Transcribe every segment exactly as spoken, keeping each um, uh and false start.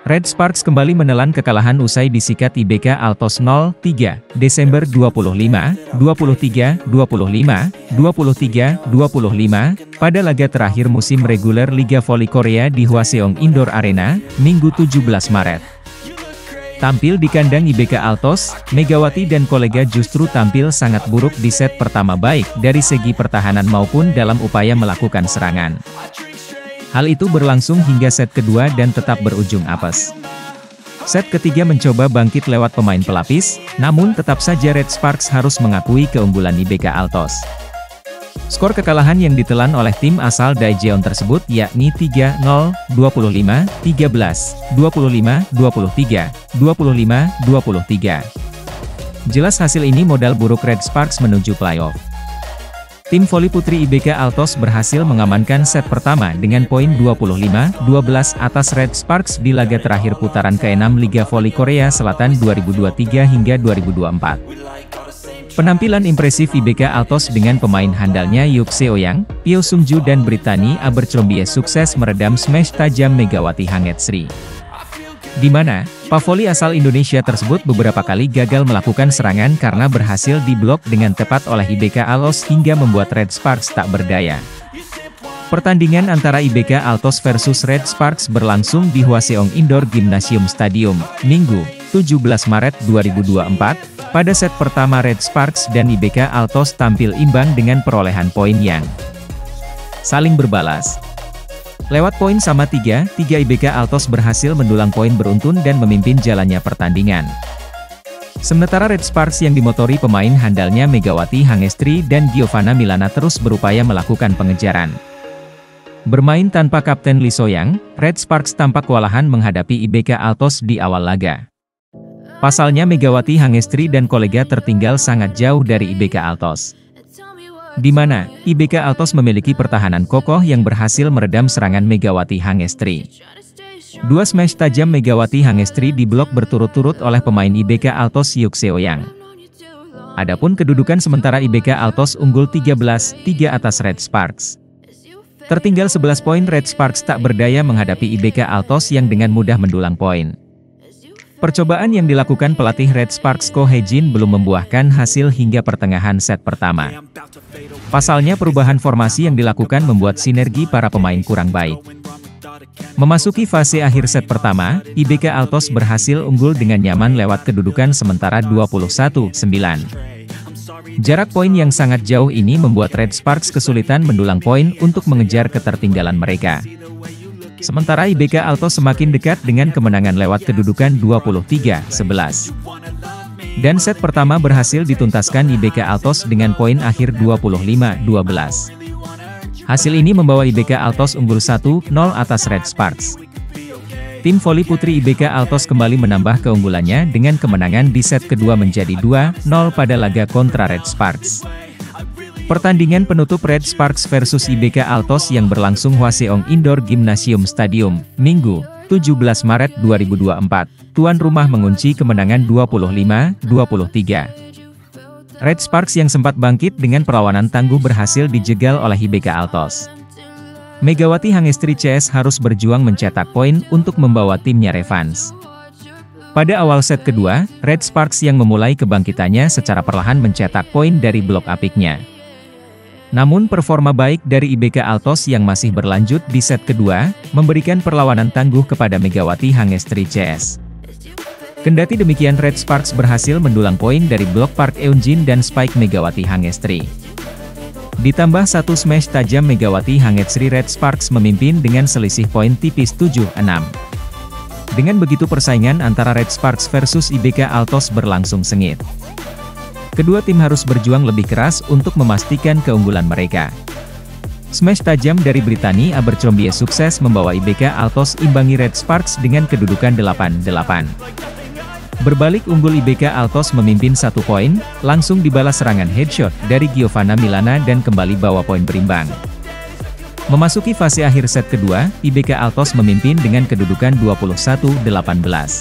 Red Sparks kembali menelan kekalahan usai disikat I B K Altos nol tiga, Desember dua puluh lima, dua puluh tiga, dua puluh lima, dua puluh tiga, dua puluh lima, pada laga terakhir musim reguler Liga Voli Korea di Hwaseong Indoor Arena, Minggu tujuh belas Maret. Tampil di kandang I B K Altos, Megawati dan kolega justru tampil sangat buruk di set pertama baik dari segi pertahanan maupun dalam upaya melakukan serangan. Hal itu berlangsung hingga set kedua dan tetap berujung apes. Set ketiga mencoba bangkit lewat pemain pelapis, namun tetap saja Red Sparks harus mengakui keunggulan I B K Altos. Skor kekalahan yang ditelan oleh tim asal Daejeon tersebut yakni tiga nol, dua puluh lima, tiga belas, dua puluh lima, dua puluh tiga, dua puluh lima, dua puluh tiga. Jelas hasil ini modal buruk Red Sparks menuju playoff. Tim voli putri I B K Altos berhasil mengamankan set pertama dengan poin dua puluh lima dua belas atas Red Sparks di laga terakhir putaran keenam Liga Voli Korea Selatan dua ribu dua puluh tiga hingga dua ribu dua puluh empat. Penampilan impresif I B K Altos dengan pemain handalnya Yuk Seoyang, Pyo Sungju dan Brittany Abercrombie sukses meredam smash tajam Megawati Hangetsri. Di mana, pavoli asal Indonesia tersebut beberapa kali gagal melakukan serangan karena berhasil diblok dengan tepat oleh I B K Altos hingga membuat Red Sparks tak berdaya. Pertandingan antara I B K Altos versus Red Sparks berlangsung di Hwaseong Indoor Gymnasium Stadium, Minggu, tujuh belas Maret dua ribu dua puluh empat. Pada set pertama Red Sparks dan I B K Altos tampil imbang dengan perolehan poin yang saling berbalas. Lewat poin sama tiga tiga I B K Altos berhasil mendulang poin beruntun dan memimpin jalannya pertandingan. Sementara Red Sparks yang dimotori pemain handalnya Megawati Hangestri dan Giovanna Milana terus berupaya melakukan pengejaran. Bermain tanpa Kapten Lee Soyang, Red Sparks tampak kewalahan menghadapi I B K Altos di awal laga. Pasalnya Megawati Hangestri dan kolega tertinggal sangat jauh dari I B K Altos. Di mana, I B K Altos memiliki pertahanan kokoh yang berhasil meredam serangan Megawati Hangestri. Dua smash tajam Megawati Hangestri diblok berturut-turut oleh pemain I B K Altos Yuk Seoyang. Adapun kedudukan sementara I B K Altos unggul tiga belas tiga atas Red Sparks. Tertinggal sebelas poin, Red Sparks tak berdaya menghadapi I B K Altos yang dengan mudah mendulang poin. Percobaan yang dilakukan pelatih Red Sparks Ko Hye-jin belum membuahkan hasil hingga pertengahan set pertama. Pasalnya perubahan formasi yang dilakukan membuat sinergi para pemain kurang baik. Memasuki fase akhir set pertama, I B K Altos berhasil unggul dengan nyaman lewat kedudukan sementara dua puluh satu sembilan. Jarak poin yang sangat jauh ini membuat Red Sparks kesulitan mendulang poin untuk mengejar ketertinggalan mereka. Sementara I B K Altos semakin dekat dengan kemenangan lewat kedudukan dua puluh tiga sebelas. Dan set pertama berhasil dituntaskan I B K Altos dengan poin akhir dua puluh lima dua belas. Hasil ini membawa I B K Altos unggul satu nol atas Red Sparks. Tim voli putri I B K Altos kembali menambah keunggulannya dengan kemenangan di set kedua menjadi dua nol pada laga kontra Red Sparks. Pertandingan penutup Red Sparks versus I B K Altos yang berlangsung Hwaseong Indoor Gymnasium Stadium, Minggu, tujuh belas Maret dua ribu dua puluh empat, tuan rumah mengunci kemenangan dua puluh lima dua puluh tiga. Red Sparks yang sempat bangkit dengan perlawanan tangguh berhasil dijegal oleh I B K Altos. Megawati Hangestri C S harus berjuang mencetak poin untuk membawa timnya revans. Pada awal set kedua, Red Sparks yang memulai kebangkitannya secara perlahan mencetak poin dari blok apiknya. Namun performa baik dari I B K Altos yang masih berlanjut di set kedua, memberikan perlawanan tangguh kepada Megawati Hangestri C S. Kendati demikian Red Sparks berhasil mendulang poin dari blok Park Eunjin dan spike Megawati Hangestri. Ditambah satu smash tajam Megawati Hangestri, Red Sparks memimpin dengan selisih poin tipis tujuh enam. Dengan begitu persaingan antara Red Sparks versus I B K Altos berlangsung sengit. Kedua tim harus berjuang lebih keras untuk memastikan keunggulan mereka. Smash tajam dari Brittany Abercrombie sukses membawa I B K Altos imbangi Red Sparks dengan kedudukan delapan delapan. Berbalik unggul I B K Altos memimpin satu poin, langsung dibalas serangan headshot dari Giovanna Milana dan kembali bawa poin berimbang. Memasuki fase akhir set kedua, I B K Altos memimpin dengan kedudukan dua puluh satu delapan belas.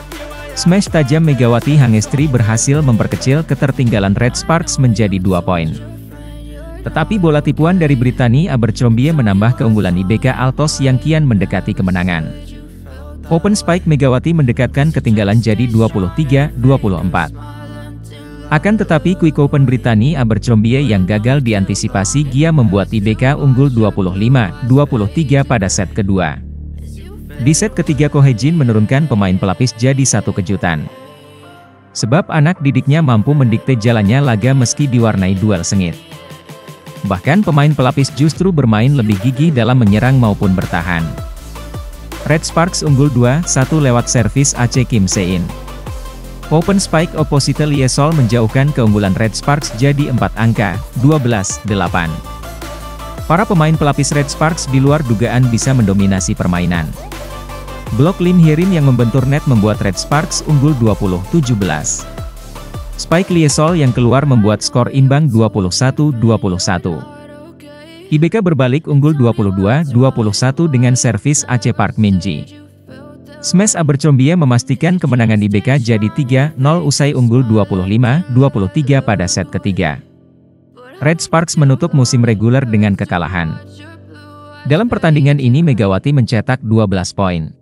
Smash tajam Megawati Hangestri berhasil memperkecil ketertinggalan Red Sparks menjadi dua poin. Tetapi bola tipuan dari Brittany Abercrombie menambah keunggulan I B K Altos yang kian mendekati kemenangan. Open spike Megawati mendekatkan ketinggalan jadi dua puluh tiga dua puluh empat. Akan tetapi quick open Brittany Abercrombie yang gagal diantisipasi Gia membuat I B K unggul dua puluh lima dua puluh tiga pada set kedua. Di set ketiga Ko Hye-jin menurunkan pemain pelapis jadi satu kejutan. Sebab anak didiknya mampu mendikte jalannya laga meski diwarnai duel sengit. Bahkan pemain pelapis justru bermain lebih gigih dalam menyerang maupun bertahan. Red Sparks unggul dua satu lewat servis A C Kim Se-in. Open spike opposite Lee Sol menjauhkan keunggulan Red Sparks jadi empat angka, dua belas delapan. Para pemain pelapis Red Sparks di luar dugaan bisa mendominasi permainan. Blok Lim Hye-rin yang membentur net membuat Red Sparks unggul dua puluh tujuh belas. Spike Lee Sol yang keluar membuat skor imbang dua puluh satu dua puluh satu. I B K berbalik unggul dua puluh dua dua puluh satu dengan servis A C Park Min-ji. Smash Abercrombie memastikan kemenangan I B K jadi tiga nol usai unggul dua puluh lima dua puluh tiga pada set ketiga. Red Sparks menutup musim reguler dengan kekalahan. Dalam pertandingan ini Megawati mencetak dua belas poin.